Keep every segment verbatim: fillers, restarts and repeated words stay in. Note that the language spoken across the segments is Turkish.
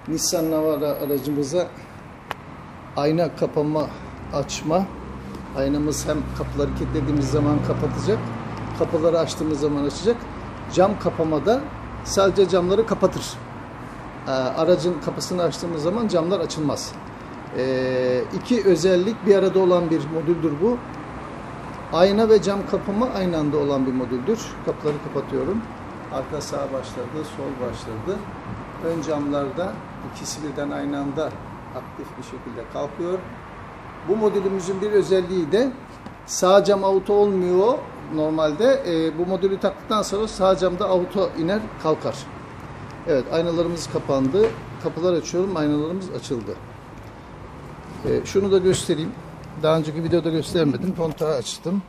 Nissan Navara aracımıza ayna kapama, açma. Aynamız hem kapıları kilitlediğimiz zaman kapatacak, kapıları açtığımız zaman açacak. Cam kapamada sadece camları kapatır. Ee, aracın kapısını açtığımız zaman camlar açılmaz. Ee, iki özellik bir arada olan bir modüldür bu. Ayna ve cam kapama aynı anda olan bir modüldür. Kapıları kapatıyorum. Arka sağ başladı, sol başladı. Ön camlarda ikisi birden aynı anda aktif bir şekilde kalkıyor. Bu modülümüzün bir özelliği de sağ cam auto olmuyor normalde. E, bu modülü taktıktan sonra sağ camda auto iner kalkar. Evet, aynalarımız kapandı. Kapılar açıyorum, aynalarımız açıldı. E, şunu da göstereyim. Daha önceki videoda göstermedim. Kontağı açtım.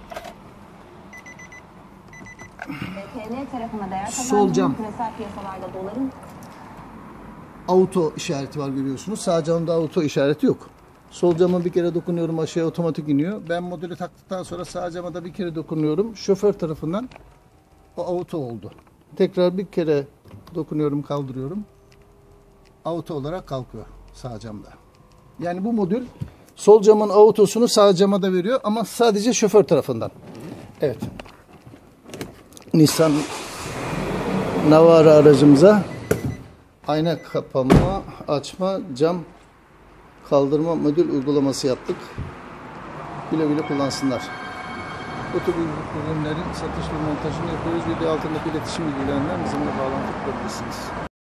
T L tarafına değer Sol cam küresel piyasalarda doların auto işareti var, görüyorsunuz. Sağ camda auto işareti yok. Sol cama bir kere dokunuyorum, aşağıya otomatik iniyor. Ben modülü taktıktan sonra sağ cama da bir kere dokunuyorum. Şoför tarafından o auto oldu. Tekrar bir kere dokunuyorum, kaldırıyorum. Auto olarak kalkıyor sağ camda. Yani bu modül sol camın autosunu sağ cama da veriyor ama sadece şoför tarafından. Evet. Nissan Navara aracımıza ayna kapama, açma, cam kaldırma modül uygulaması yaptık. Güle güle kullansınlar. Bu tür ürünlerin satış ve montajını yapıyoruz. Video altındaki iletişim bilgilerinden bizimle bağlantı kurabilirsiniz.